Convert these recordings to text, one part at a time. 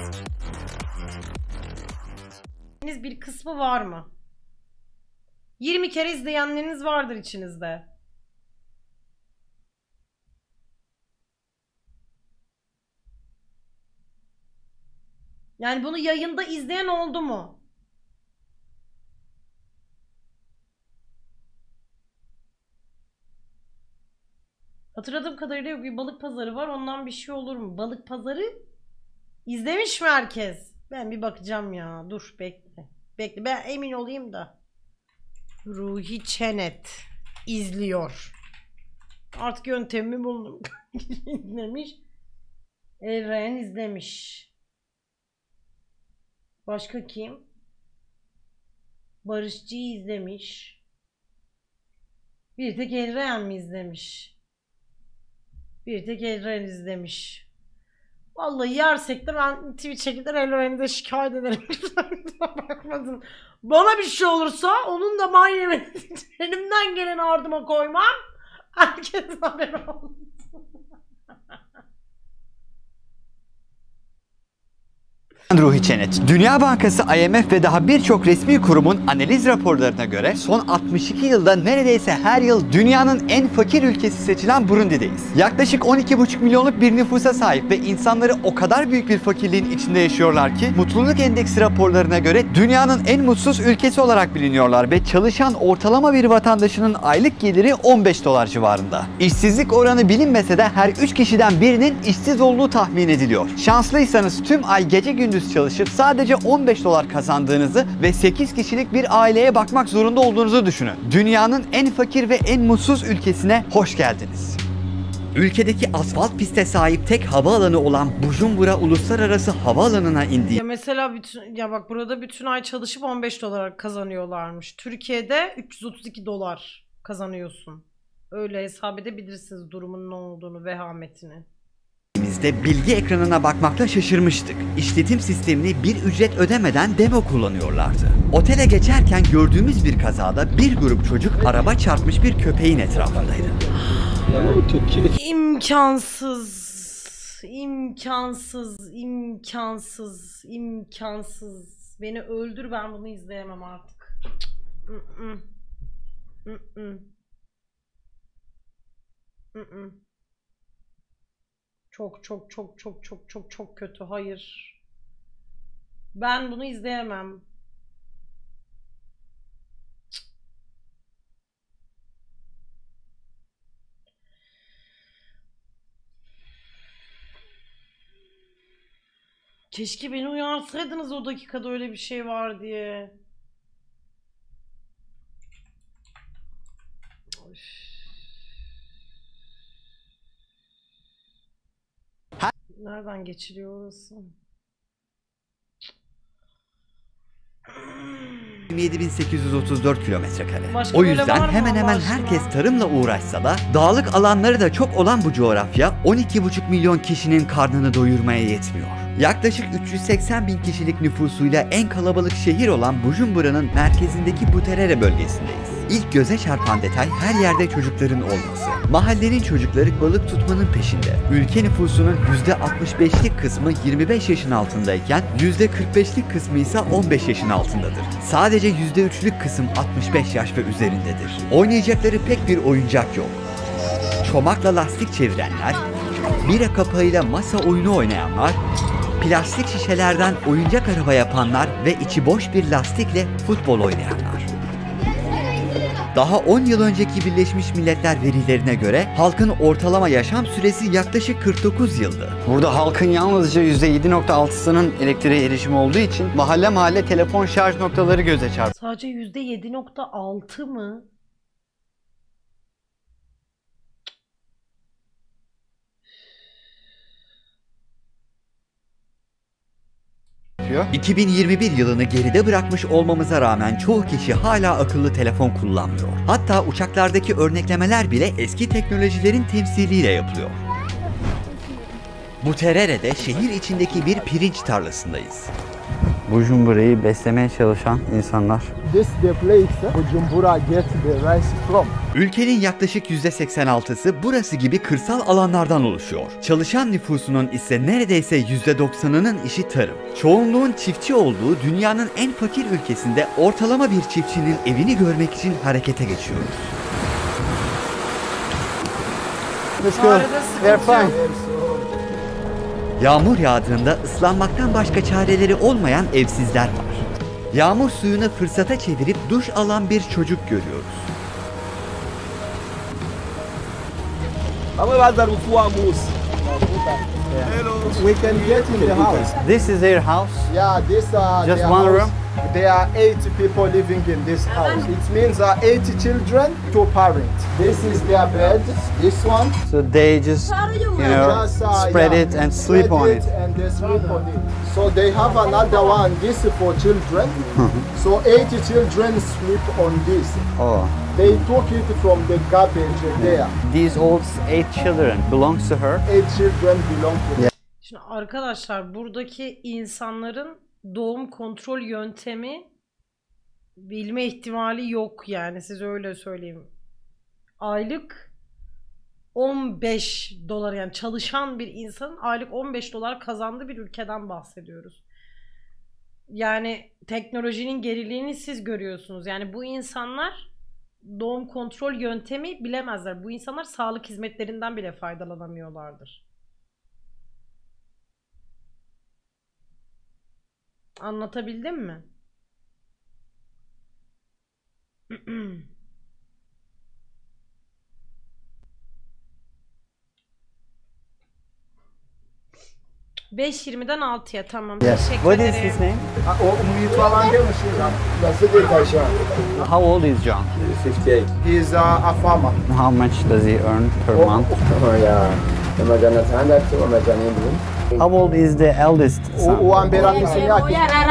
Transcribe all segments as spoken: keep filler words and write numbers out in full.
Bir kısmı var mı? yirmi kere izleyenleriniz vardır içinizde. Yani bunu yayında izleyen oldu mu? Hatırladığım kadarıyla yok, bir balık pazarı var, ondan bir şey olur mu? Balık pazarı izlemiş mi herkes? Ben bir bakacağım ya. Dur bekle. Bekle ben emin olayım da. Ruhi Çenet izliyor. Artık yöntemimi buldum. İzlemiş. Eren izlemiş. Başka kim? Barışçı'yı izlemiş. Bir tek Eren mi izlemiş? Bir tek Eren izlemiş. Vallahi yersek de ben Twitch'e gider Eren'i de şikayet ederim. Bakmadın. Bana bir şey olursa onun da manyemesi elimden gelen ardıma koymam. Herkes haber olsun. Ruhi Çenet. Dünya Bankası, I M F ve daha birçok resmi kurumun analiz raporlarına göre son altmış iki yılda neredeyse her yıl dünyanın en fakir ülkesi seçilen Burundi'deyiz. Yaklaşık on iki buçuk milyonluk bir nüfusa sahip ve insanları o kadar büyük bir fakirliğin içinde yaşıyorlar ki mutluluk endeksi raporlarına göre dünyanın en mutsuz ülkesi olarak biliniyorlar ve çalışan ortalama bir vatandaşının aylık geliri on beş dolar civarında. İşsizlik oranı bilinmese de her üç kişiden birinin işsiz olduğu tahmin ediliyor. Şanslıysanız tüm ay gece gündüz çalışıp sadece on beş dolar kazandığınızı ve sekiz kişilik bir aileye bakmak zorunda olduğunuzu düşünün. Dünyanın en fakir ve en mutsuz ülkesine hoş geldiniz. Ülkedeki asfalt piste sahip tek havaalanı olan Bujumbura Uluslararası Havaalanı'na indi. Ya mesela bütün ya bak burada bütün ay çalışıp on beş dolar kazanıyorlarmış. Türkiye'de üç yüz otuz iki dolar kazanıyorsun. Öyle hesap edebilirsiniz durumun ne olduğunu, vehametini. De bilgi ekranına bakmakla şaşırmıştık. İşletim sistemini bir ücret ödemeden demo kullanıyorlardı. Otele geçerken gördüğümüz bir kazada bir grup çocuk araba çarpmış bir köpeğin etrafındaydı. İmkansız, imkansız, imkansız, imkansız. Beni öldür, ben bunu izleyemem artık. Mm-mm. Mm-mm. Mm-mm. Çok çok çok çok çok çok çok kötü. Hayır. Ben bunu izleyemem. Keşke beni uyarsaydınız o dakikada öyle bir şey var diye. Üf. Nereden geçiliyor orası? yirmi yedi bin sekiz yüz otuz dört kilometre kare. Başka O böyle yüzden var mı hemen Allah hemen aşkına? herkes tarımla uğraşsa da dağlık alanları da çok olan bu coğrafya on iki buçuk milyon kişinin karnını doyurmaya yetmiyor. Yaklaşık üç yüz seksen bin kişilik nüfusuyla en kalabalık şehir olan Bujumbura'nın merkezindeki Buterere bölgesindeyiz. İlk göze çarpan detay her yerde çocukların olması. Mahallenin çocukları balık tutmanın peşinde. Ülke nüfusunun yüzde altmış beşlik kısmı yirmi beş yaşın altındayken yüzde kırk beşlik kısmı ise on beş yaşın altındadır. Sadece yüzde üçlük kısım altmış beş yaş ve üzerindedir. Oynayacakları pek bir oyuncak yok. Çomakla lastik çevirenler, bira kapağıyla masa oyunu oynayanlar, plastik şişelerden oyuncak araba yapanlar ve içi boş bir lastikle futbol oynayanlar. Daha on yıl önceki Birleşmiş Milletler verilerine göre halkın ortalama yaşam süresi yaklaşık kırk dokuz yıldı. Burada halkın yalnızca yüzde yedi nokta altısının elektriğe erişimi olduğu için mahalle mahalle telefon şarj noktaları göze çarpıyor. Sadece yüzde yedi nokta altı mı? iki bin yirmi bir yılını geride bırakmış olmamıza rağmen çoğu kişi hala akıllı telefon kullanmıyor. Hatta uçaklardaki örneklemeler bile eski teknolojilerin temsiliyle yapılıyor. Buterere'de şehir içindeki bir pirinç tarlasındayız. Bujumbura'yı beslemeye çalışan insanlar. This the place Bujumbura gets the rice from. Ülkenin yaklaşık yüzde seksen altısı burası gibi kırsal alanlardan oluşuyor. Çalışan nüfusunun ise neredeyse yüzde doksanının işi tarım. Çoğunluğun çiftçi olduğu dünyanın en fakir ülkesinde ortalama bir çiftçinin evini görmek için harekete geçiyoruz. Let's Bu go. arada They're sıkıntı fine. yok. Yağmur yağdığında ıslanmaktan başka çareleri olmayan evsizler var. Yağmur suyunu fırsata çevirip duş alan bir çocuk görüyoruz. We can get in the house. This is their house. Yeah, this uh, Just their one house. room? There are eight people living in this house. It means uh, eight children, two parents. This is their bed. This one. So they just, you know, Just, uh, spread yeah, it and sleep spread on it. and they sleep on it. So they have another one. This is for children. So eight children sleep on this. Oh. They took it from the garbage there. These old eight children belongs to her. Eight children belong to her. Şimdi arkadaşlar buradaki insanların doğum kontrol yöntemi bilme ihtimali yok yani size öyle söyleyeyim. Aylık on beş dolar yani çalışan bir insanın aylık on beş dolar kazandığı bir ülkeden bahsediyoruz. Yani teknolojinin geriliğini siz görüyorsunuz. Yani bu insanlar doğum kontrol yöntemi bilemezler. Bu insanlar sağlık hizmetlerinden bile faydalanamıyorlardır. Anlatabildim mi? beş yirmiden altıya tamam. Teşekkür What is ederim. his name? Ha, o umut falan demişim. Nasıl değil Ayşe? How old is John? fifty-eight. He is uh, a farmer. How much does he earn per Oh, month? Oh yeah. Amajana atandatu, amajana indwi. How old is the eldest U- son? Uwa mbere afise imyaka.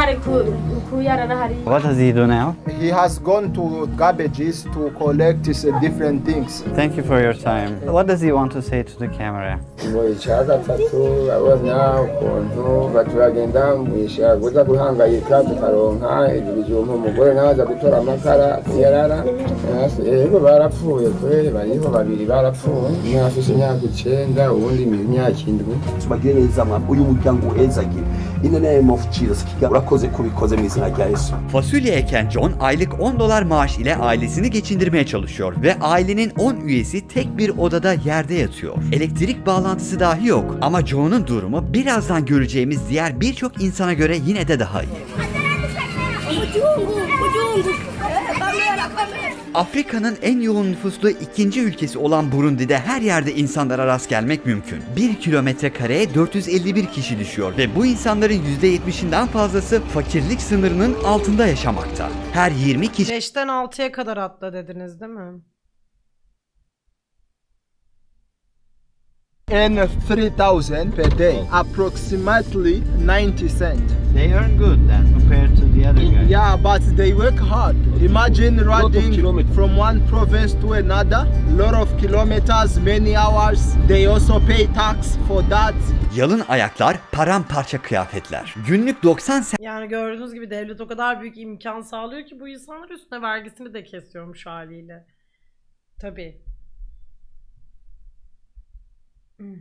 What does he do now? He has gone to garbages to collect uh, different things. Thank you for your time. What does he want to say to the camera? Mu icya gatatu abona ukuntu baturagenda mu ishyamba guza guhangayika tukaronka ibijumba umugore nawe aza gutora amakara yarara yego barapfuye kwe bariho babiri barapfuye umwe afite imyaka icyenda uwundi imyaka indwi tubagire neza mwa uyu muryango uhezagire in the name of Jesus kiga urakoze kubikoze mu izina rya Yesu. Fasulye eken John aylık on dolar maaş ile ailesini geçindirmeye çalışıyor ve ailenin on üyesi tek bir odada yerde yatıyor. Elektrik bağlantısı dahi yok ama John'un durumu birazdan göreceğimiz diğer birçok insana göre yine de daha iyi. Afrika'nın en yoğun nüfuslu ikinci ülkesi olan Burundi'de her yerde insanlara rast gelmek mümkün. bir kilometre kareye dört yüz elli bir kişi düşüyor ve bu insanların yüzde yetmişinden fazlası fakirlik sınırının altında yaşamakta. Her yirmi kişi beşten altıya kadar atla dediniz değil mi? And three thousand per day, approximately ninety cents. They earn good then compared to the other guys. Yeah, but they work hard. Imagine riding kilometers. from one province to another, lot of kilometers, many hours. They also pay tax for that. Yalın ayaklar, paramparça kıyafetler. Günlük doksan Yani gördüğünüz gibi devlet o kadar büyük imkan sağlıyor ki bu insanlar üstüne vergisini de kesiyormuş haliyle. Tabii. Hmm.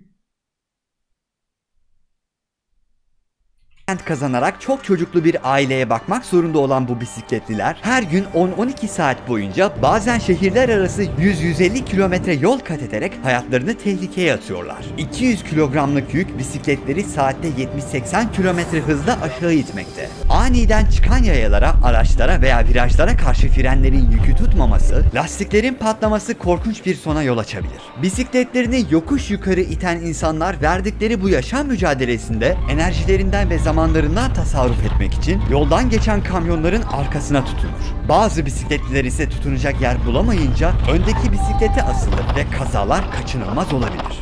sent kazanarak çok çocuklu bir aileye bakmak zorunda olan bu bisikletliler her gün on on iki saat boyunca bazen şehirler arası yüz yüz elli kilometre yol kat ederek hayatlarını tehlikeye atıyorlar. iki yüz kilogramlık yük bisikletleri saatte yetmiş seksen kilometre hızla aşağı itmekte. Aniden çıkan yayalara, araçlara veya virajlara karşı frenlerin yükü tutmaması, lastiklerin patlaması korkunç bir sona yol açabilir. Bisikletlerini yokuş yukarı iten insanlar verdikleri bu yaşam mücadelesinde enerjilerinden ve zamanlarından tasarruf etmek için yoldan geçen kamyonların arkasına tutunur. Bazı bisikletliler ise tutunacak yer bulamayınca öndeki bisiklete asılır ve kazalar kaçınılmaz olabilir.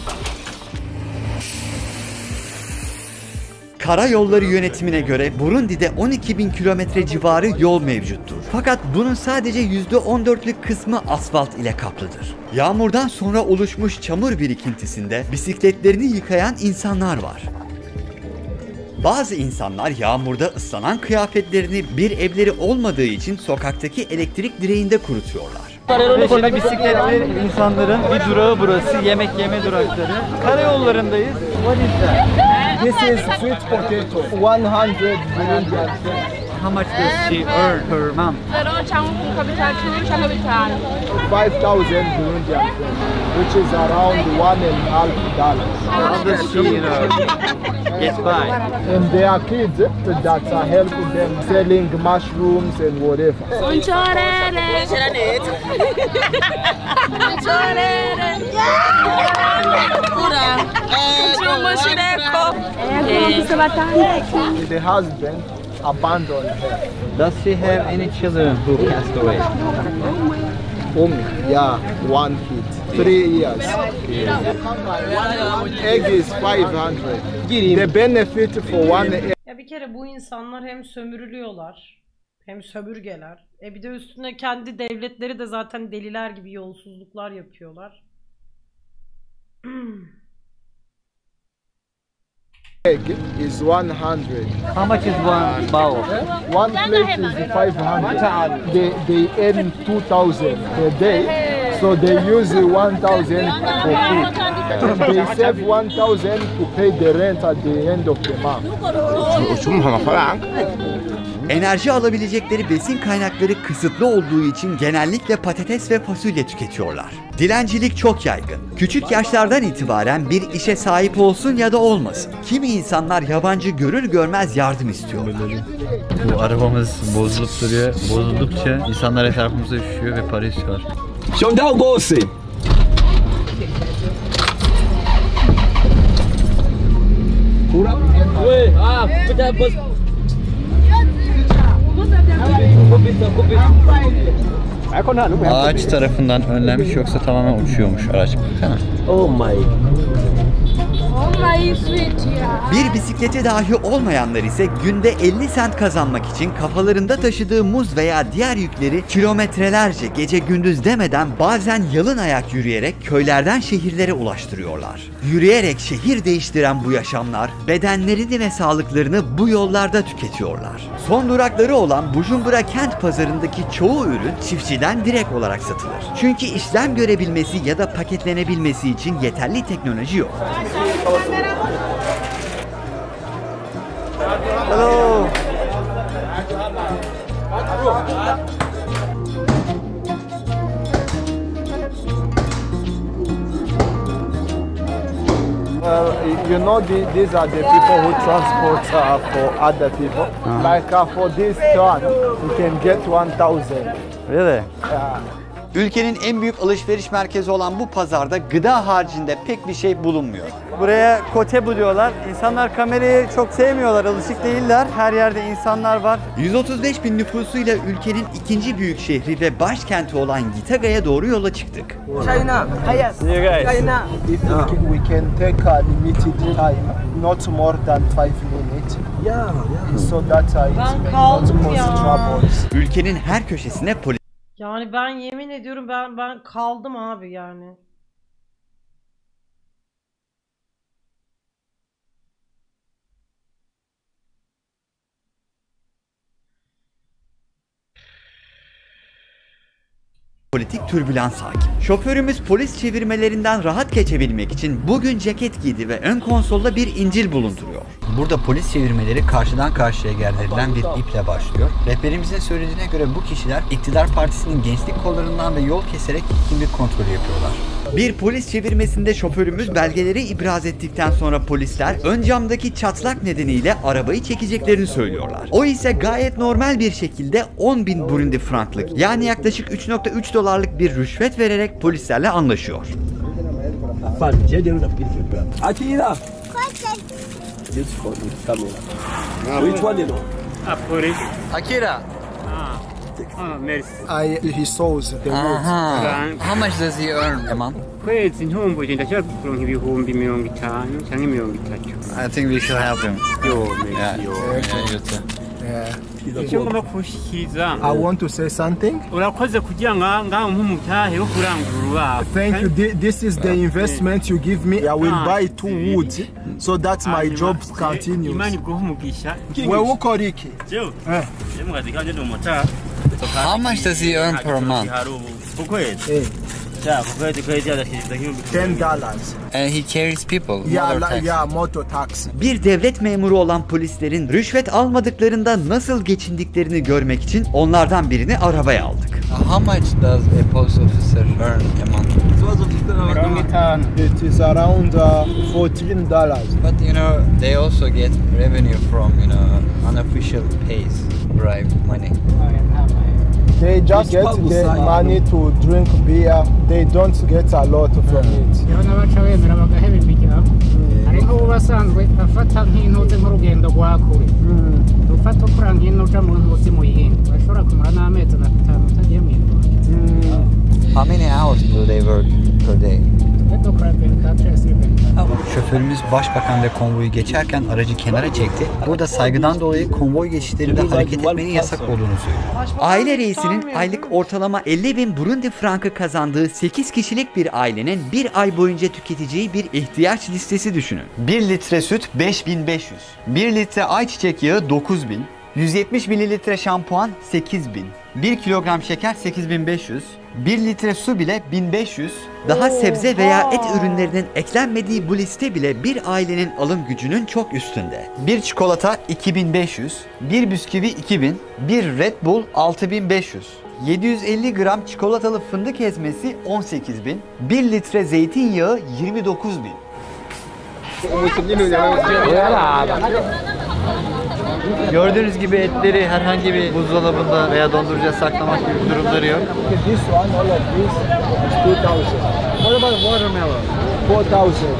Karayolları yönetimine göre Burundi'de on iki bin kilometre civarı yol mevcuttur. Fakat bunun sadece yüzde on dörtlük kısmı asfalt ile kaplıdır. Yağmurdan sonra oluşmuş çamur birikintisinde bisikletlerini yıkayan insanlar var. Bazı insanlar yağmurda ıslanan kıyafetlerini bir evleri olmadığı için sokaktaki elektrik direğinde kurutuyorlar. Peşinde bisikletli insanların bir durağı burası, yemek yeme durakları. Karayollarındayız. What is that? This is sweet potato, one hundred Burundian francs. How much does she earn per month? five thousand Burundian francs, which is around one and a half dollars. How does she, you know, get by? And there are kids that are helping them selling mushrooms and whatever. The husband abandoned her. Does she have any children who passed away? Um, yeah, one kid, three years. One egg is five hundred. The benefit for one egg. Ya bir kere bu insanlar hem sömürülüyorlar hem sömürgeler. E bir de üstüne kendi devletleri de zaten deliler gibi yolsuzluklar yapıyorlar. Egg is one hundred. How much is one bowl? One plate is five hundred. They, they earn two thousand per day, so they use one thousand for food. They save one thousand to pay the rent at the end of the month. Enerji alabilecekleri besin kaynakları kısıtlı olduğu için genellikle patates ve fasulye tüketiyorlar. Dilencilik çok yaygın. Küçük yaşlardan itibaren bir işe sahip olsun ya da olmasın. Kimi insanlar yabancı görür görmez yardım istiyor. Bu arabamız bozulup duruyor. Bozuldukça insanlar etrafımıza üşüyor ve para istiyorlar. Ağaç tarafından önlenmiş, yoksa tamamen uçuyormuş araç. Oh my. Bir bisikleti dahi olmayanlar ise günde elli sent kazanmak için kafalarında taşıdığı muz veya diğer yükleri kilometrelerce gece gündüz demeden bazen yalın ayak yürüyerek köylerden şehirlere ulaştırıyorlar. Yürüyerek şehir değiştiren bu yaşamlar bedenlerini ve sağlıklarını bu yollarda tüketiyorlar. Son durakları olan Bujumbura kent pazarındaki çoğu ürün çiftçiden direkt olarak satılır. Çünkü işlem görebilmesi ya da paketlenebilmesi için yeterli teknoloji yok. Hello. Well, you know, the, these are the people who transport uh, for other people. Uh-huh. Like uh, for this ton, you can get one thousand. Really? Uh, Ülkenin en büyük alışveriş merkezi olan bu pazarda gıda haricinde pek bir şey bulunmuyor. Buraya Kotebu diyorlar. İnsanlar kamerayı çok sevmiyorlar, alışık değiller. Her yerde insanlar var. yüz otuz beş bin nüfusuyla ülkenin ikinci büyük şehri ve başkenti olan Gitaga'ya doğru yola çıktık. China. Yes. You guys. China. If we can, we can take a limited time, not more than five minutes. Yeah, yeah. So that uh, it Ben may kaldım not cause ya. troubles. Ülkenin her köşesine polis Yani ben yemin ediyorum ben ben kaldım abi yani. politik türbülans hakim. Şoförümüz polis çevirmelerinden rahat geçebilmek için bugün ceket giydi ve ön konsolda bir İncil bulunduruyor. Burada polis çevirmeleri karşıdan karşıya gerdirilen bir iple başlıyor. Rehberimizin söylediğine göre bu kişiler iktidar partisinin gençlik kollarından ve yol keserek kimlik kontrolü yapıyorlar. Bir polis çevirmesinde şoförümüz belgeleri ibraz ettikten sonra polisler ön camdaki çatlak nedeniyle arabayı çekeceklerini söylüyorlar. O ise gayet normal bir şekilde on bin Burundi franklık yani yaklaşık üç nokta üç dolarlık bir rüşvet vererek polislerle anlaşıyor. Akira. This for the camera. Which one you know? Akira. Ah, merci. I, he saws the road. Aha. How much does he earn a month? Kwezi ntumbuye ndashaka kuronka ibihumbi mirongo itanu canke mirongo itatu. I think we should help him. Yo, merci. Yeah. Yo. Yeah, you too. Yeah. icyo ngomba kushyikiza I want to say something. urakoze kugira ngo ngaho nk'umutahe wo kurangura urubaho. Thank you. Thi- This is the investment you give me. I will buy two woods so that my job continues. Imana iguhe umugisha. Wewe ukora iki? Jewe, Eh. je mukazi kanje ndumota. How much does he earn per month? Ku kwezi. Eh, Ja, ku kwezi kwezi adashiriza nk'ibihumbi ten dollars. And he carries people. Yeah, motor la- taxi. yeah, motor taxi. Bir devlet memuru olan polislerin rüşvet almadıklarında nasıl geçindiklerini görmek için onlardan birini arabaya aldık. Uh, How much does a police officer earn a month? mirongo itanu. It is around uh, fourteen dollars. But you know, they also get revenue from, you know, unofficial pays, bribe money. They just get the money to drink beer. They don't get a lot from it. iyo n'abaca bemera bagaheba imiryango hari nk'ubu basanzwe afata nk'intuze nk'urugendo rwa kure ufata ukura nk'ino uja mu ntuzi mu yindi bashobora kumara n'amezi atanu utagiye mu irwanda. How many hours do they work per day? twe dukora venti-quatre sur venti-quatre. Şoförümüz başbakan ve konvoyu geçerken aracı kenara çekti. Burada saygıdan dolayı konvoy geçişlerinde hareket etmenin yasak olduğunu söylüyor. Başbakan Aile reisinin tutamıyor, aylık değil mi? ortalama elli bin Burundi frankı kazandığı sekiz kişilik bir ailenin bir ay boyunca tüketeceği bir ihtiyaç listesi düşünün. bir litre süt beş bin beş yüz, bir litre ayçiçek yağı dokuz bin, yüz yetmiş mililitre şampuan sekiz bin, bir kilogram şeker sekiz bin beş yüz, bir litre su bile bin beş yüz. Daha sebze veya et ürünlerinin eklenmediği bu liste bile bir ailenin alım gücünün çok üstünde. Bir çikolata iki bin beş yüz, bir bisküvi iki bin, bir Red Bull altı bin beş yüz, yedi yüz elli gram çikolatalı fındık ezmesi on sekiz bin, bir litre zeytinyağı yirmi dokuz bin. Gördüğünüz gibi etleri herhangi bir buzdolabında veya dondurucuya saklamak gibi durumları yok. This one, all of this is two thousand. What about watermelon? Four thousand.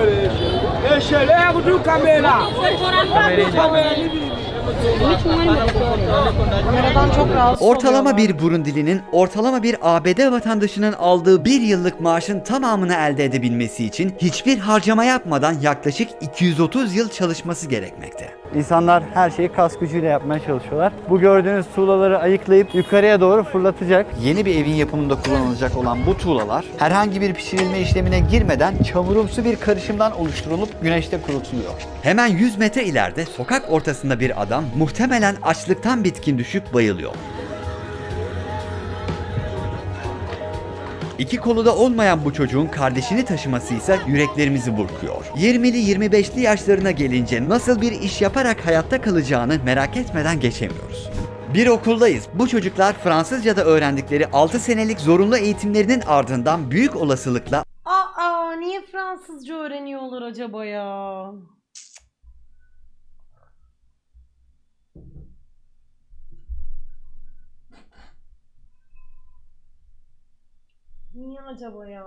Kameradan çok rahatsız Ortalama oluyorlar. bir Burundilinin ortalama bir A B D vatandaşının aldığı bir yıllık maaşın tamamını elde edebilmesi için hiçbir harcama yapmadan yaklaşık iki yüz otuz yıl çalışması gerekmekte. İnsanlar her şeyi kas gücüyle yapmaya çalışıyorlar. Bu gördüğünüz tuğlaları ayıklayıp yukarıya doğru fırlatacak. Yeni bir evin yapımında kullanılacak olan bu tuğlalar herhangi bir pişirilme işlemine girmeden çamurumsu bir karışımdan oluşturulup güneşte kurutuluyor. Hemen yüz metre ileride sokak ortasında bir adam muhtemelen açlıktan bitkin düşüp bayılıyor. İki kolu da olmayan bu çocuğun kardeşini taşıması ise yüreklerimizi burkuyor. yirmili yirmi beşli yaşlarına gelince nasıl bir iş yaparak hayatta kalacağını merak etmeden geçemiyoruz. Bir okuldayız. Bu çocuklar Fransızca'da öğrendikleri altı senelik zorunlu eğitimlerinin ardından büyük olasılıkla Aa, niye Fransızca öğreniyorlar acaba ya? Niye acaba ya?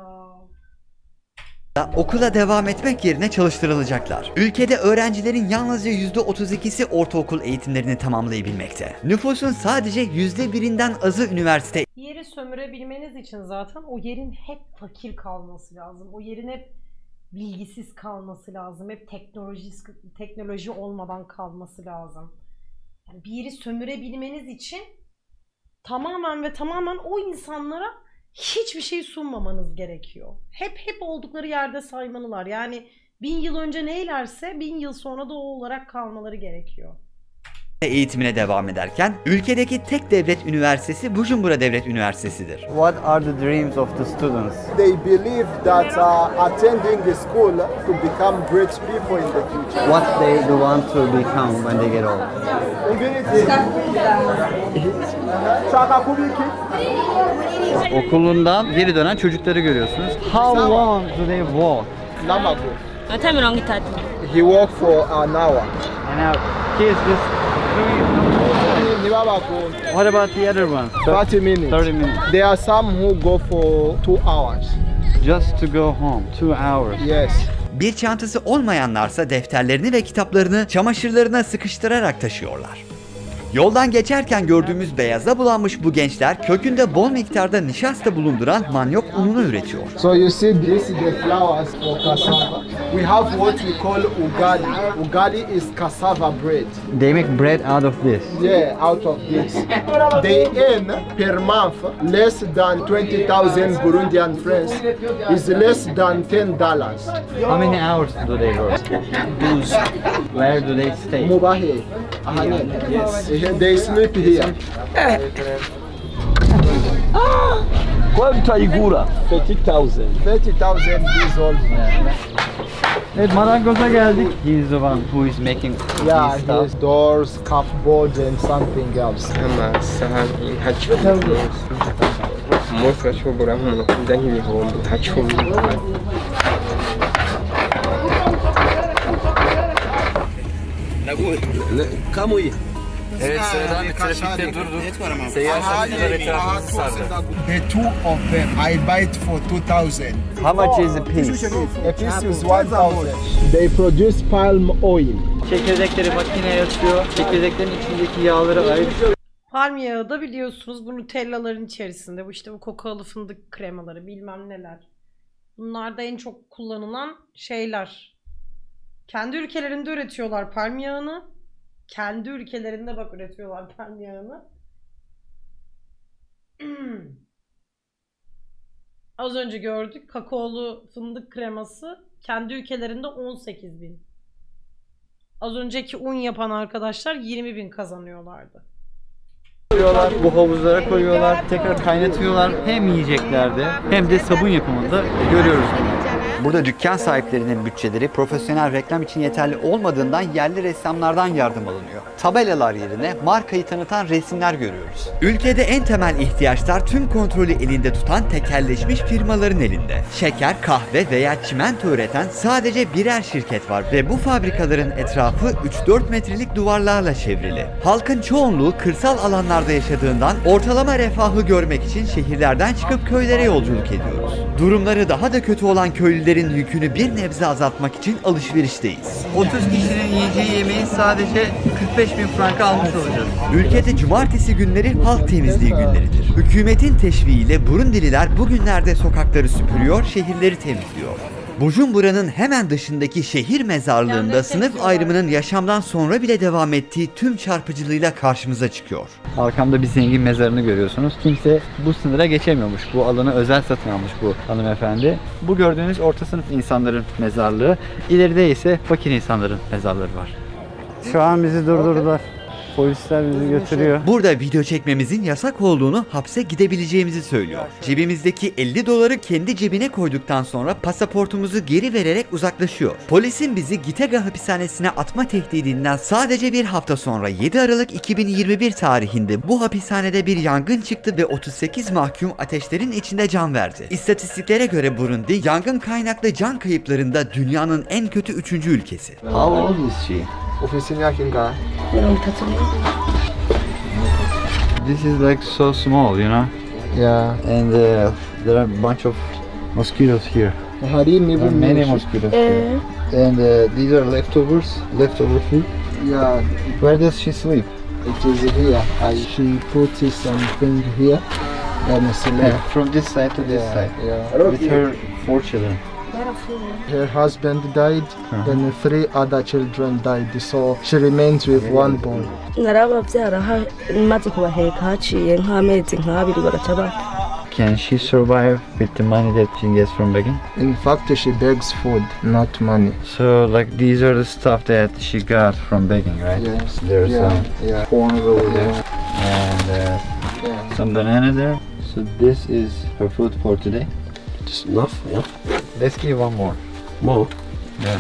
okula devam etmek yerine çalıştırılacaklar. Ülkede öğrencilerin yalnızca yüzde otuz ikisi ortaokul eğitimlerini tamamlayabilmekte. Nüfusun sadece yüzde birinden azı üniversite Yeri sömürebilmeniz için zaten o yerin hep fakir kalması lazım. O yerin hep bilgisiz kalması lazım. Hep teknoloji, teknoloji olmadan kalması lazım. Yani bir yeri sömürebilmeniz için tamamen ve tamamen o insanlara hiçbir şey sunmamanız gerekiyor. Hep hep oldukları yerde saymalılar. Yani bin yıl önce neylerse bin yıl sonra da o olarak kalmaları gerekiyor. eğitimine devam ederken ülkedeki tek devlet üniversitesi Bujumbura Devlet Üniversitesi'dir. What are the dreams of the students? They believe that uh, attending the school to become great people in the future. What they want to become when they get old? Okulundan geri dönen çocukları görüyorsunuz. How long do they walk? Namago. Minota mirongo itatu. He walked for an hour. And now kids just what about the other ones? thirty minutes. thirty minutes. There are some who go for two hours. Just to go home. Two hours. Yes. Bir çantası olmayanlarsa defterlerini ve kitaplarını çamaşırlarına sıkıştırarak taşıyorlar. Yoldan geçerken gördüğümüz beyaza bulanmış bu gençler kökünde bol miktarda nişasta bulunduran manyok ununu üretiyor. So you see this is the flowers for cassava. We have what we call ugali. Ugali is cassava bread. They make bread out of this. Yeah, out of this. They earn per month less than twenty thousand Burundian francs. Is less than ten dollars. How many hours do they work? Where do they stay? Mubahe. Yes. They sleep here. Quanto ayigura? thirty thousand. thirty thousand years old. Evet, marangoza geldik. He is the one who is making Yeah, these stuff. his doors, cupboards, and something else. amasahani nka cumi umunsi bashobora nk'umuntu kurya nk'ibihumbi nka cumi. Kamuyu. Evet, sıradan bir trafikte durduk. Seyyar satıcılar etrafımızı sardı. The two of them, I buy it for two thousand. How much is a piece? A piece is one thousand. They produce palm oil. Çekirdekleri makineye atıyor. Çekirdeklerin içindeki yağları ayırıyor. Palm yağı da biliyorsunuz bu nutellaların içerisinde. Bu işte bu kokalı fındık kremaları bilmem neler. Bunlar da en çok kullanılan şeyler. Kendi ülkelerinde üretiyorlar palm yağını. Kendi ülkelerinde bak üretiyorlar palm yağını. Az önce gördük kakaolu fındık kreması kendi ülkelerinde on sekiz bin. Az önceki un yapan arkadaşlar yirmi bin kazanıyorlardı. Bu havuzlara koyuyorlar, tekrar kaynatıyorlar. Hem yiyeceklerde hem de sabun yapımında görüyoruz bunu. Burada dükkan sahiplerinin bütçeleri profesyonel reklam için yeterli olmadığından yerli ressamlardan yardım alınıyor. Tabelalar yerine markayı tanıtan resimler görüyoruz. Ülkede en temel ihtiyaçlar tüm kontrolü elinde tutan tekelleşmiş firmaların elinde. Şeker, kahve veya çimento üreten sadece birer şirket var ve bu fabrikaların etrafı üç dört metrelik duvarlarla çevrili. Halkın çoğunluğu kırsal alanlarda yaşadığından ortalama refahı görmek için şehirlerden çıkıp köylere yolculuk ediyoruz. Durumları daha da kötü olan köylülerin yükünü bir nebze azaltmak için alışverişteyiz. otuz kişinin yiyeceği yemeği sadece kırk beş bin franka almış olacağız. Ülkede cumartesi günleri halk temizliği günleridir. Hükümetin teşviğiyle Burundililer bugünlerde sokakları süpürüyor, şehirleri temizliyor. Bujumbura'nın hemen dışındaki şehir mezarlığında sınıf ayrımının yaşamdan sonra bile devam ettiği tüm çarpıcılığıyla karşımıza çıkıyor. Arkamda bir zengin mezarını görüyorsunuz. Kimse bu sınıra geçemiyormuş. Bu alanı özel satın almış bu hanımefendi. Bu gördüğünüz orta sınıf insanların mezarlığı. İleride ise fakir insanların mezarları var. Şu an bizi durdurdular. Polisler bizi götürüyor. Burada video çekmemizin yasak olduğunu, hapse gidebileceğimizi söylüyor. Cebimizdeki elli doları kendi cebine koyduktan sonra pasaportumuzu geri vererek uzaklaşıyor. Polisin bizi Gitega hapishanesine atma tehdidinden sadece bir hafta sonra yedi Aralık iki bin yirmi bir tarihinde bu hapishanede bir yangın çıktı ve otuz sekiz mahkum ateşlerin içinde can verdi. İstatistiklere göre Burundi yangın kaynaklı can kayıplarında dünyanın en kötü üçüncü ülkesi. How old is she? Ofisini yakinga. This is like so small, you know? Yeah. And uh, there are a bunch of mosquitoes here. Harimi There are many mosquitoes here. And uh, these are leftovers, leftover food. Yeah, Where does she sleep? it is here. I, she put something here and sleep. Yeah, from this side to this Yeah, side. yeah. With her four children. Her husband died, then three other children died, so she remains with one boy. narababyara maze kubaheka haciye nk'amezi nk'abiri baraca bapfa. Can she survive with the money that she gets from begging? In fact, she begs food, not money. So like these are the stuff that she got from begging, right? Yes. There's Yeah, some yeah. corn over there and uh, Yeah. some banana there. So this is her food for today. Just enough, yeah. Let's give one more. More. Yeah.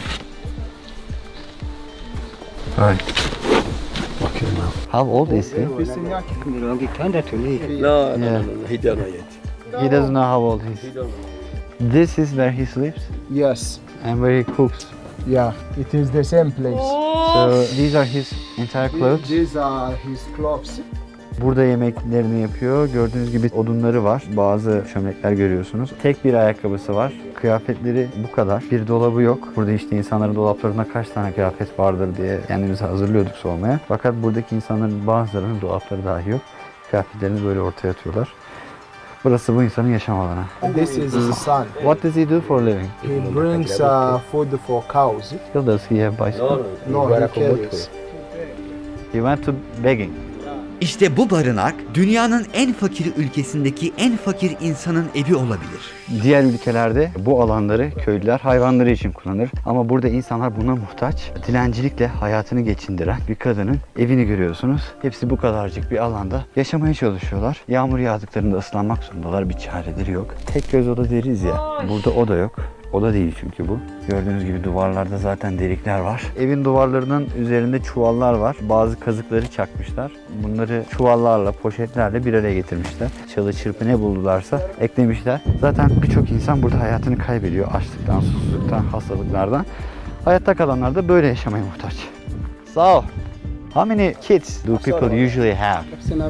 Alright. Okay, now. How old is he? mirongo itandatu n'ibiri. No, no, Yeah. no, no, he don't know yet. He doesn't know how old he is. He don't know. This is where he sleeps Yes, and where he cooks. yeah, it is the same place. So these are his entire clothes. These are his clothes. Burada yemeklerini yapıyor. Gördüğünüz gibi odunları var. Bazı çömlekler görüyorsunuz. Tek bir ayakkabısı var. Kıyafetleri bu kadar. Bir dolabı yok. Burada işte insanların dolaplarında kaç tane kıyafet vardır diye kendimizi hazırlıyorduk sormaya. Fakat buradaki insanların bazılarının dolapları dahi yok. Kıyafetlerini böyle ortaya atıyorlar. Burası bu insanın yaşam alanı. This is his son. What does he do for a living? He brings uh, food for cows. Still does he have bicycle? No, he carries. He went to begging. İşte bu barınak dünyanın en fakir ülkesindeki en fakir insanın evi olabilir. Diğer ülkelerde bu alanları köylüler hayvanları için kullanır. Ama burada insanlar buna muhtaç. Dilencilikle hayatını geçindiren bir kadının evini görüyorsunuz. Hepsi bu kadarcık bir alanda yaşamaya çalışıyorlar. Yağmur yağdıklarında ıslanmak zorundalar. Bir çareleri yok. Tek göz oda deriz ya. Burada oda yok. Oda değil çünkü bu. Gördüğünüz gibi duvarlarda zaten delikler var. Evin duvarlarının üzerinde çuvallar var. Bazı kazıkları çakmışlar. Bunları çuvallarla, poşetlerle bir araya getirmişler. Çalı çırpı ne buldularsa eklemişler. Zaten birçok insan burada hayatını kaybediyor. Açlıktan, susuzluktan, hastalıklardan. Hayatta kalanlar da böyle yaşamaya muhtaç. Sağ ol. How many kids do people usually have?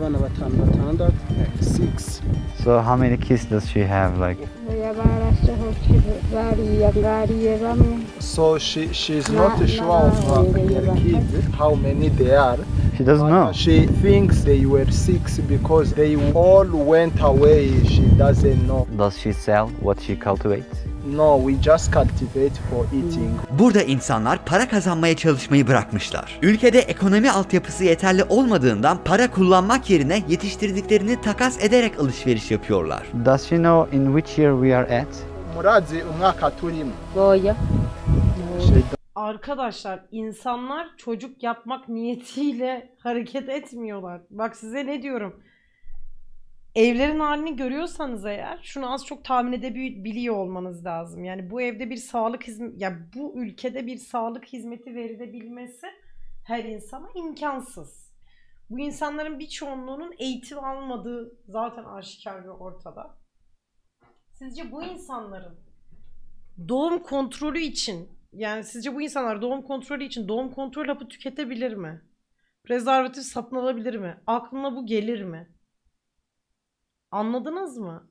Six. So how many kids does she have? Like So she she's not sure of uh, their kids, how many they are. she doesn't know. She thinks they were six because they all went away. She doesn't know. Does she sell what she cultivates? No, we just cultivate for eating. Burada insanlar para kazanmaya çalışmayı bırakmışlar. Ülkede ekonomi altyapısı yeterli olmadığından para kullanmak yerine yetiştirdiklerini takas ederek alışveriş yapıyorlar. Does she know in which year we are at? Murazi umwaka turimo. Goya. Arkadaşlar insanlar çocuk yapmak niyetiyle hareket etmiyorlar. Bak size ne diyorum. Evlerin halini görüyorsanız eğer şunu az çok tahmin edebiliyor olmanız lazım. Yani bu evde bir sağlık hizmeti, ya bu ülkede bir sağlık hizmeti verilebilmesi her insana imkansız. Bu insanların bir çoğunluğunun eğitim almadığı zaten aşikar ve ortada. Sizce bu insanların doğum kontrolü için, yani sizce bu insanlar doğum kontrolü için doğum kontrol hapı tüketebilir mi? Prezervatif satın alabilir mi? Aklına bu gelir mi? Anladınız mı?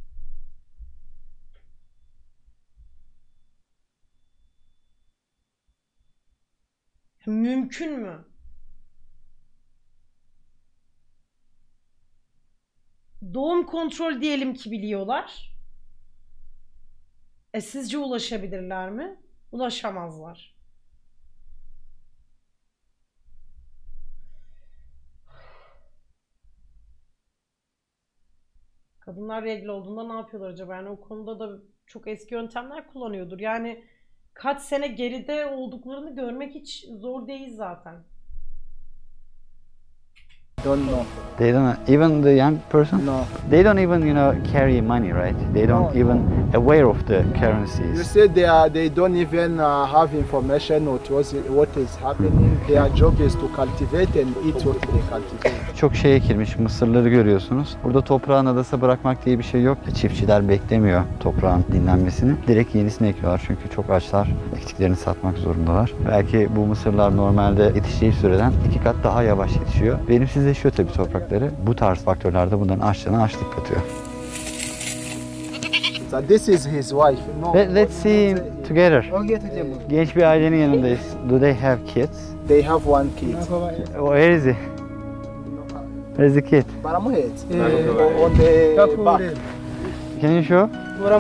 Mümkün mü? Doğum kontrol diyelim ki biliyorlar. E sizce ulaşabilirler mi? Ulaşamazlar. Kadınlar regl olduğunda ne yapıyorlar acaba? Yani o konuda da çok eski yöntemler kullanıyordur. Yani kaç sene geride olduklarını görmek hiç zor değil zaten. Don't know. They don't even the young person. No. They don't even you know carry money, right? They don't No. even aware of the You currencies. said they are. They don't even uh, have information what was what is happening. Their job is to cultivate and eat what they cultivate. Çok şey ekilmiş mısırları görüyorsunuz. Burada toprağın adası bırakmak diye bir şey yok. Çiftçiler beklemiyor toprağın dinlenmesini. Direkt yenisini ekiyorlar çünkü çok açlar. Ektiklerini satmak zorundalar. Belki bu mısırlar normalde yetişeceği süreden iki kat daha yavaş yetişiyor. Verimsizleşiyor tabii toprakları. Bu tarz faktörler de bunların açlığına açlık katıyor. So this is his wife. No. Let, let's see him together. Genç bir ailenin yanındayız. Do they have kids? They have one kid. Where is he? Where is the kid? Paramuhet. On the back. Can you show?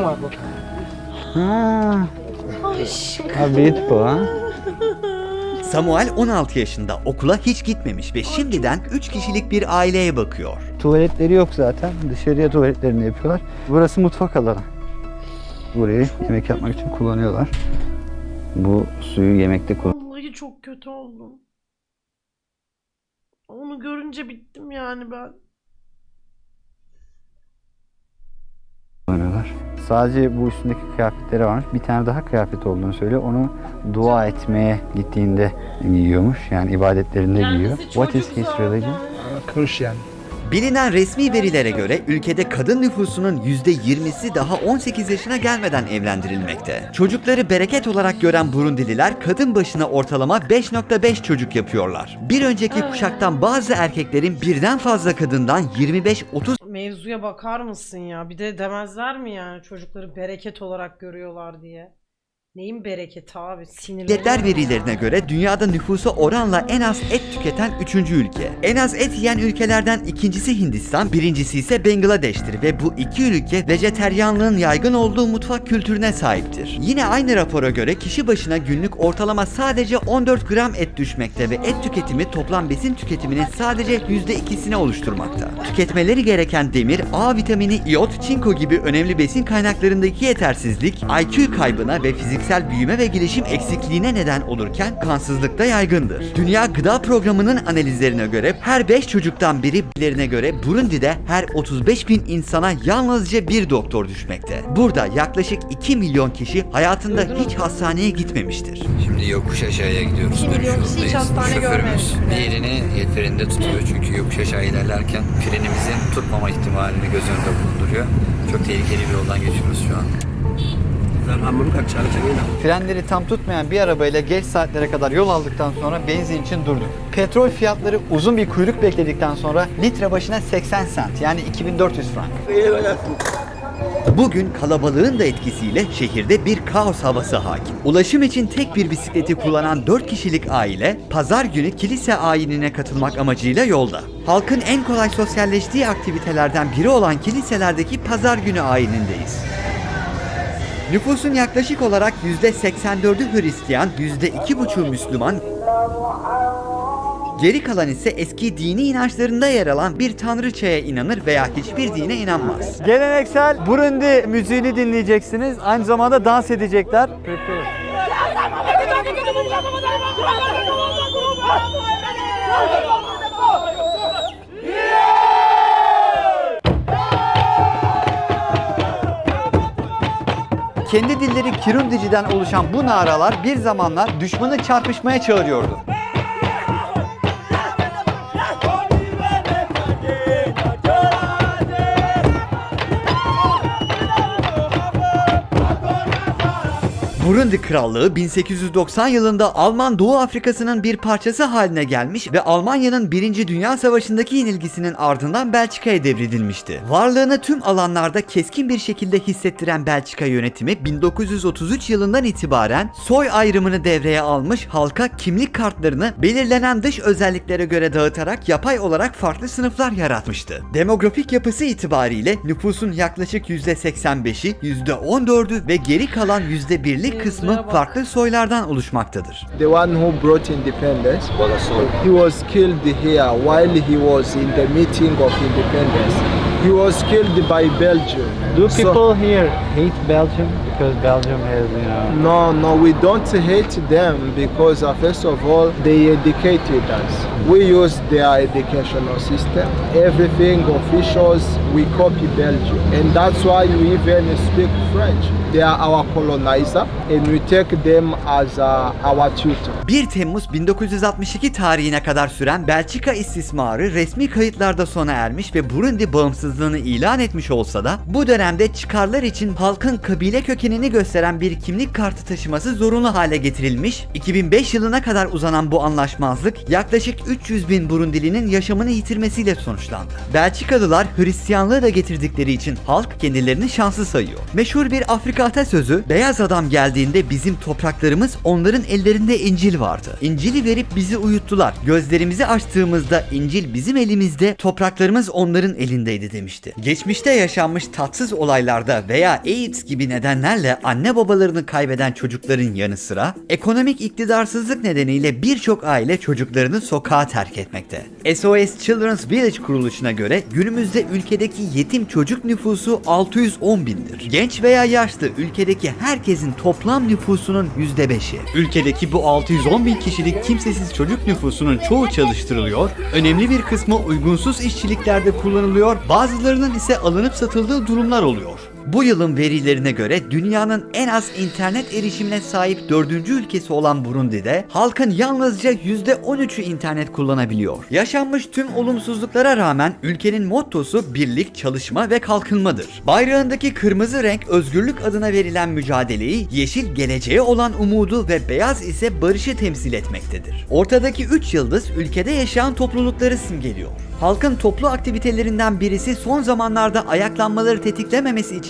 Ah, how beautiful, huh? Samuel on altı yaşında, okula hiç gitmemiş ve şimdiden üç kişilik bir aileye bakıyor. Tuvaletleri yok zaten. Dışarıya tuvaletlerini yapıyorlar. Burası mutfak alanı. Burayı yemek yapmak için kullanıyorlar. Bu suyu yemekte kullanıyorlar. Vallahi çok kötü oldum. Onu görünce bittim yani ben. Sadece bu üstündeki kıyafetleri varmış. Bir tane daha kıyafet olduğunu söylüyor. Onu dua etmeye gittiğinde giyiyormuş. Yani ibadetlerinde giyiyor. What is his religion? Christian. Bilinen resmi verilere göre ülkede kadın nüfusunun yüzde yirmisi daha on sekiz yaşına gelmeden evlendirilmekte. Çocukları bereket olarak gören Burundililer kadın başına ortalama beş nokta beş çocuk yapıyorlar. Bir önceki kuşaktan bazı erkeklerin birden fazla kadından yirmi beş otuz Mevzuya bakar mısın ya? Bir de demezler mi yani çocukları bereket olarak görüyorlar diye? Neyin bereketi abi? Milletler verilerine göre dünyada nüfusa oranla en az et tüketen üçüncü ülke. En az et yiyen ülkelerden ikincisi Hindistan, birincisi ise Bangladeş'tir ve bu iki ülke vejeteryanlığın yaygın olduğu mutfak kültürüne sahiptir. Yine aynı rapora göre kişi başına günlük ortalama sadece on dört gram et düşmekte ve et tüketimi toplam besin tüketiminin sadece yüzde ikisini oluşturmakta. Tüketmeleri gereken demir, A vitamini, iyot, çinko gibi önemli besin kaynaklarındaki yetersizlik, I Q kaybına ve fiziksel büyüme ve gelişim eksikliğine neden olurken kansızlıkta yaygındır. Dünya Gıda Programı'nın analizlerine göre her beş çocuktan birilerine göre Burundi'de her otuz beş bin insana yalnızca bir doktor düşmekte. Burada yaklaşık iki milyon kişi hayatında hiç hastaneye gitmemiştir. Şimdi yokuş aşağıya gidiyoruz. iki milyon kişi hiç hastane Şoförümüz görmemiş. diğerini el freninde tutuyor çünkü yokuş aşağı ilerlerken frenimizin tutmama ihtimalini göz önünde bulunduruyor. Çok tehlikeli bir yoldan geçiyoruz şu an. Frenleri tam tutmayan bir arabayla geç saatlere kadar yol aldıktan sonra benzin için durduk. Petrol fiyatları uzun bir kuyruk bekledikten sonra litre başına seksen sent yani iki bin dört yüz frank. Bugün kalabalığın da etkisiyle şehirde bir kaos havası hakim. Ulaşım için tek bir bisikleti kullanan dört kişilik aile, pazar günü kilise ayinine katılmak amacıyla yolda. Halkın en kolay sosyalleştiği aktivitelerden biri olan kiliselerdeki pazar günü ayinindeyiz. Nüfusun yaklaşık olarak yüzde seksen dördü Hristiyan, yüzde iki buçuğu Müslüman, geri kalan ise eski dini inançlarında yer alan bir tanrıçaya inanır veya hiçbir dine inanmaz. Geleneksel Burundi müziğini dinleyeceksiniz. Aynı zamanda dans edecekler. Kendi dilleri Kirundici'den oluşan bu naralar bir zamanlar düşmanı çarpışmaya çağırıyordu. Burundi Krallığı bin sekiz yüz doksan yılında Alman Doğu Afrika'sının bir parçası haline gelmiş ve Almanya'nın Birinci Dünya Savaşı'ndaki yenilgisinin ardından Belçika'ya devredilmişti. Varlığını tüm alanlarda keskin bir şekilde hissettiren Belçika yönetimi bin dokuz yüz otuz üç yılından itibaren soy ayrımını devreye almış, halka kimlik kartlarını belirlenen dış özelliklere göre dağıtarak yapay olarak farklı sınıflar yaratmıştı. Demografik yapısı itibariyle nüfusun yaklaşık yüzde seksen beşi, yüzde on dördü ve geri kalan yüzde birlik kısmı farklı soylardan oluşmaktadır. The one who brought independence, he was killed here while he was in the meeting of independence. He was killed by Belgium. Do people so, here hate Belgium because Belgium has, you know? No, no, we don't hate them because uh, first of all they educated us. We use their educational system. Everything officials we copy Belgium, and that's why we even speak French. They are our colonizer, and we take them as uh, our tutor. bir Temmuz bin dokuz yüz altmış iki tarihine kadar süren Belçika istismarı resmi kayıtlarda sona ermiş ve Burundi bağımsızlığını ilan etmiş olsa da bu dönemde çıkarlar için halkın kabile kökenini gösteren bir kimlik kartı taşıması zorunlu hale getirilmiş. iki bin beş yılına kadar uzanan bu anlaşmazlık yaklaşık üç yüz bin Burundilinin yaşamını yitirmesiyle sonuçlandı. Belçikalılar Hristiyanlığı da getirdikleri için halk kendilerini şanslı sayıyor. Meşhur bir Afrika atasözü, beyaz adam geldiğinde bizim topraklarımız onların ellerinde İncil vardı. İncil'i verip bizi uyuttular. Gözlerimizi açtığımızda İncil bizim elimizde, topraklarımız onların elindeydi demişti. Geçmişte yaşanmış tatsız olaylarda veya AIDS gibi nedenlerle anne babalarını kaybeden çocukların yanı sıra ekonomik iktidarsızlık nedeniyle birçok aile çocuklarını sokağa terk etmekte. S O S Children's Village kuruluşuna göre günümüzde ülkedeki yetim çocuk nüfusu altı yüz on bindir. Genç veya yaşlı ülkedeki herkesin toplam nüfusunun yüzde beşi. Ülkedeki bu altı yüz on bin kişilik kimsesiz çocuk nüfusunun çoğu çalıştırılıyor, önemli bir kısmı uygunsuz işçiliklerde kullanılıyor, bazılarının ise alınıp satıldığı durumlar oluyor. Bu yılın verilerine göre dünyanın en az internet erişimine sahip dördüncü ülkesi olan Burundi'de halkın yalnızca yüzde on üçü internet kullanabiliyor. Yaşanmış tüm olumsuzluklara rağmen ülkenin mottosu birlik, çalışma ve kalkınmadır. Bayrağındaki kırmızı renk özgürlük adına verilen mücadeleyi, yeşil geleceğe olan umudu ve beyaz ise barışı temsil etmektedir. Ortadaki üç yıldız ülkede yaşayan toplulukları simgeliyor. Halkın toplu aktivitelerinden birisi son zamanlarda ayaklanmaları tetiklememesi için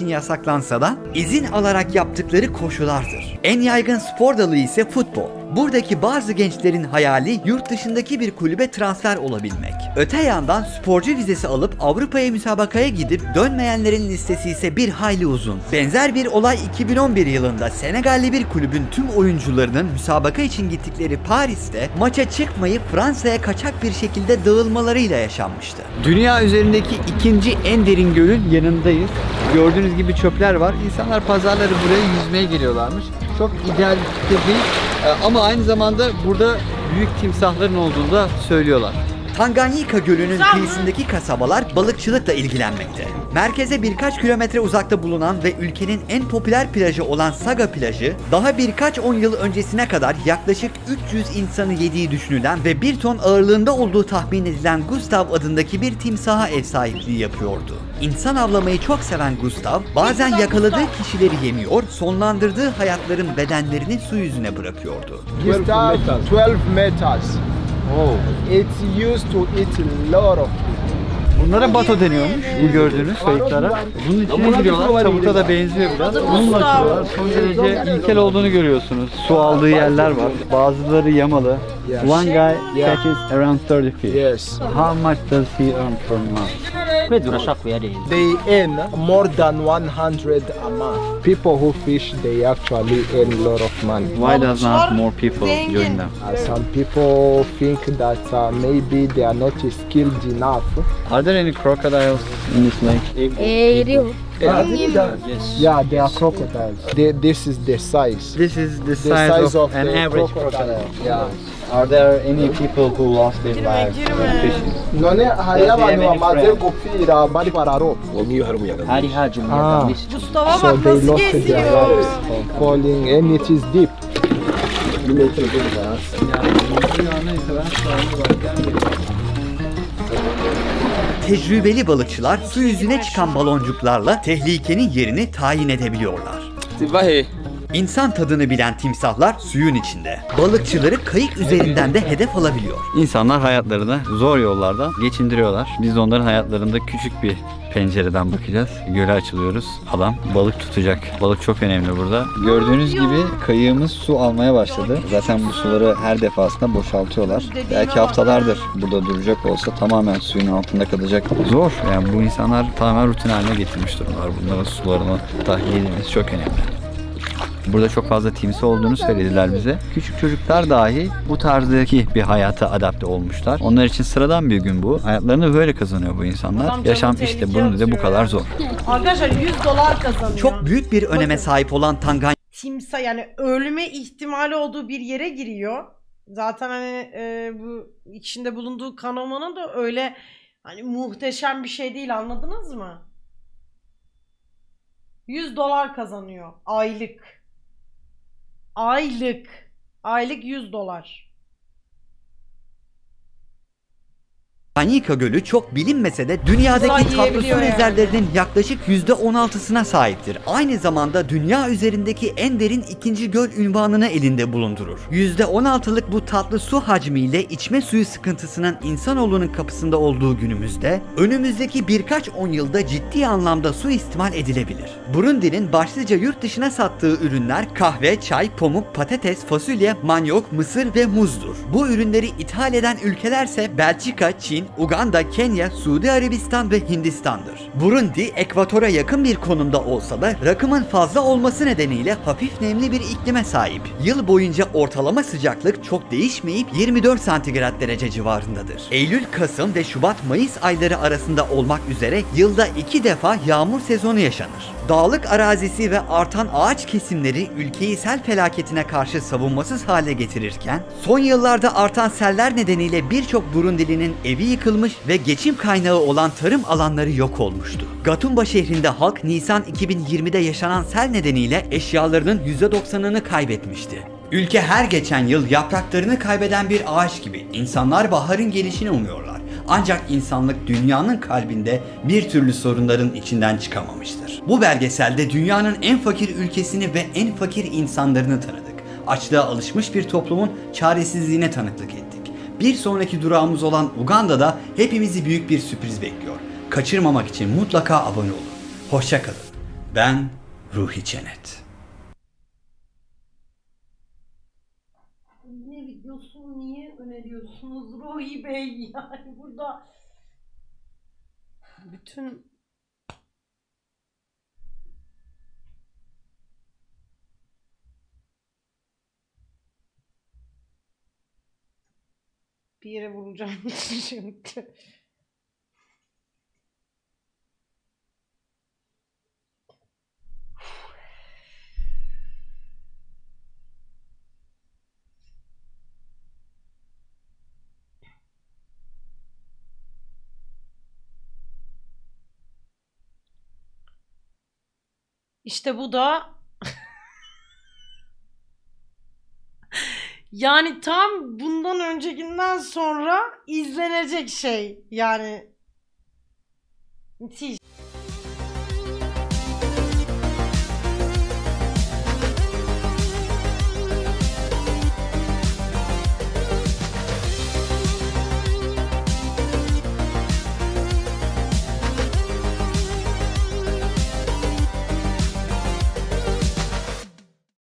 için yasaklansa da izin alarak yaptıkları koşulardır. En yaygın spor dalı ise futbol. Buradaki bazı gençlerin hayali yurt dışındaki bir kulübe transfer olabilmek. Öte yandan sporcu vizesi alıp Avrupa'ya müsabakaya gidip dönmeyenlerin listesi ise bir hayli uzun. Benzer bir olay iki bin on bir yılında Senegalli bir kulübün tüm oyuncularının müsabaka için gittikleri Paris'te maça çıkmayıp Fransa'ya kaçak bir şekilde dağılmalarıyla yaşanmıştı. Dünya üzerindeki ikinci en derin gölün yanındayız. Gördüğünüz gibi çöpler var. İnsanlar pazarları buraya yüzmeye geliyorlarmış. Çok ideal bir fikir değil. Ama aynı zamanda burada büyük timsahların olduğunu da söylüyorlar. Tanganyika Gölü'nün kıyısındaki kasabalar balıkçılıkla ilgilenmekte. Merkeze birkaç kilometre uzakta bulunan ve ülkenin en popüler plajı olan Saga plajı, daha birkaç on yıl öncesine kadar yaklaşık üç yüz insanı yediği düşünülen ve bir ton ağırlığında olduğu tahmin edilen Gustav adındaki bir timsaha ev sahipliği yapıyordu. İnsan avlamayı çok seven Gustav, bazen yakaladığı kişileri yemiyor, sonlandırdığı hayatların bedenlerini su yüzüne bırakıyordu. Gustav, twelve meters. Oh. It's used to eat a lot of people. Bunlara bato deniyormuş, bu gördüğünüz kayıklara. Bunun içine giriyorlar, tabuta da benziyor biraz. Bununla açıyorlar, son derece ilkel olduğunu görüyorsunuz. Su aldığı yerler var, bazıları yamalı. Yes. One guy Yeah. catches around thirty fish. Yes. How much does he earn per month? They earn more than one hundred a month. People who fish, they actually earn a lot of money. Why does not more people join them? Uh, some people think that uh, maybe they are not skilled enough. Are there any crocodiles in this lake? Yeah, they are crocodiles. They, this is the size. This is the The size, size of, of an the average crocodile. crocodile. Yeah. Are there any people who lost their lives fishing? None hari abantu bamaze gupfira bari bararoba. hari haje Ah. umuyaga mwinshi. Mustafa So bak they nasıl lost their geziyor. lives of falling and it is deep. Tecrübeli balıkçılar su yüzüne çıkan baloncuklarla tehlikenin yerini tayin edebiliyorlar. İnsan tadını bilen timsahlar suyun içinde. Balıkçıları kayık üzerinden de hedef alabiliyor. İnsanlar hayatlarını zor yollardan geçindiriyorlar. Biz de onların hayatlarında küçük bir pencereden bakacağız. Göle açılıyoruz. Adam balık tutacak. Balık çok önemli burada. Gördüğünüz gibi kayığımız su almaya başladı. Zaten bu suları her defasında boşaltıyorlar. Belki haftalardır burada duracak olsa tamamen suyun altında kalacak. Zor. Yani bu insanlar tamamen rutin haline getirmiş durumlar. Bunların sularını tahliye edilmesi çok önemli. Burada çok fazla timsah olduğunu söylediler bize. Küçük çocuklar dahi bu tarzdaki bir hayata adapte olmuşlar. Onlar için sıradan bir gün bu. Hayatlarını böyle kazanıyor bu insanlar. Adam Yaşam canını işte tehlikeye bunun da bu atıyor kadar ya. zor. Arkadaşlar yüz dolar kazanıyor. Çok büyük bir öneme Bakın. sahip olan Tanganyika Timsah yani ölme ihtimali olduğu bir yere giriyor. Zaten hani e, bu içinde bulunduğu kanomanın da öyle hani muhteşem bir şey değil, anladınız mı? yüz dolar kazanıyor aylık. Aylık. Aylık yüz dolar. Tanganyika Gölü çok bilinmese de dünyadaki Ulan tatlı su yiyebiliyor yani. rezervlerinin yaklaşık yüzde on altısına sahiptir. Aynı zamanda dünya üzerindeki en derin ikinci göl unvanını elinde bulundurur. yüzde on altılık bu tatlı su hacmiyle içme suyu sıkıntısının insanoğlunun kapısında olduğu günümüzde önümüzdeki birkaç on yılda ciddi anlamda suistimal edilebilir. Burundi'nin başlıca yurt dışına sattığı ürünler kahve, çay, pamuk, patates, fasulye, manyok, mısır ve muzdur. Bu ürünleri ithal eden ülkelerse Belçika, Çin, Uganda, Kenya, Suudi Arabistan ve Hindistan'dır. Burundi, ekvatora yakın bir konumda olsa da rakımın fazla olması nedeniyle hafif nemli bir iklime sahip. Yıl boyunca ortalama sıcaklık çok değişmeyip yirmi dört santigrat derece civarındadır. Eylül, Kasım ve Şubat-Mayıs ayları arasında olmak üzere yılda iki defa yağmur sezonu yaşanır. Dağlık arazisi ve artan ağaç kesimleri ülkeyi sel felaketine karşı savunmasız hale getirirken, son yıllarda artan seller nedeniyle birçok Burundilinin evi yıkılmış ve geçim kaynağı olan tarım alanları yok olmuştu. Gatumba şehrinde halk Nisan iki bin yirmide yaşanan sel nedeniyle eşyalarının yüzde doksanını kaybetmişti. Ülke her geçen yıl yapraklarını kaybeden bir ağaç gibi insanlar baharın gelişini umuyorlar. Ancak insanlık dünyanın kalbinde bir türlü sorunların içinden çıkamamıştır. Bu belgeselde dünyanın en fakir ülkesini ve en fakir insanlarını tanıdık. Açlığa alışmış bir toplumun çaresizliğine tanıklık ettik. Bir sonraki durağımız olan Uganda'da hepimizi büyük bir sürpriz bekliyor. Kaçırmamak için mutlaka abone olun. Hoşça kalın. Ben Ruhi Çenet. Ne videosunu niye öneriyorsunuz Ruhi Bey? Yani burada bütün bir yere vuracağım şimdi. İşte bu da yani tam bundan öncekinden sonra izlenecek şey. Yani müthiş.